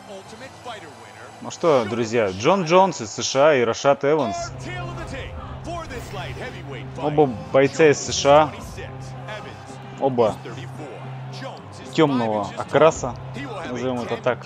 Ну что, друзья, Джон Джонс из США и Рашад Эванс. Оба бойца из США. Оба темного окраса, назовем это так.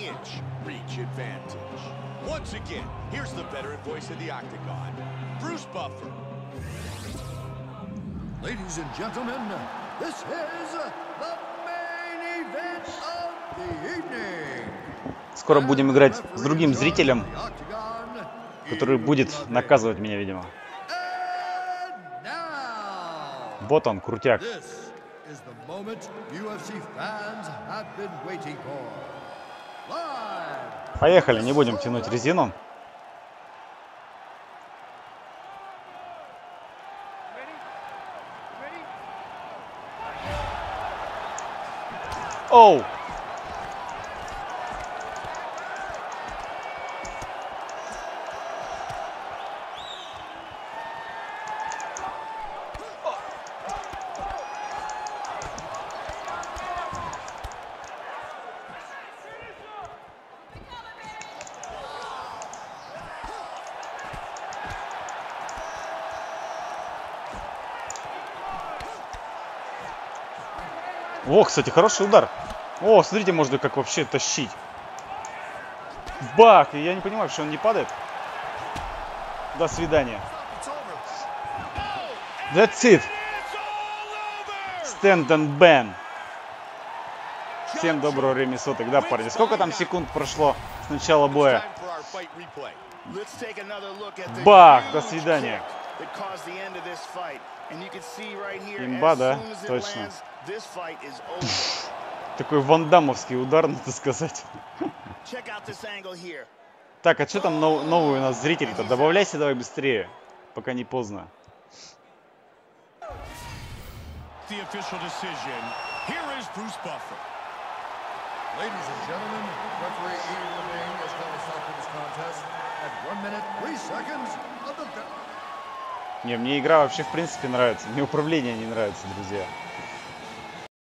Ladies and gentlemen, this is the main event of the evening. Скоро будем играть с другим зрителем, который будет наказывать меня, видимо. Вот он, крутяк. Поехали, не будем тянуть резину. Оу! О, кстати, хороший удар. О, смотрите, можно как вообще тащить. Бах! И я не понимаю, что он не падает. До свидания. That's it. Stand and ban. Всем доброго времени суток, да, парни? Сколько там секунд прошло с начала боя? Бах! До свидания. Имба, да? Точно. Такой вандамовский удар, надо сказать. Так, а что там новый у нас зритель-то? Добавляйся давай быстрее, пока не поздно. Не, мне игра вообще в принципе нравится. Мне управление не нравится, друзья.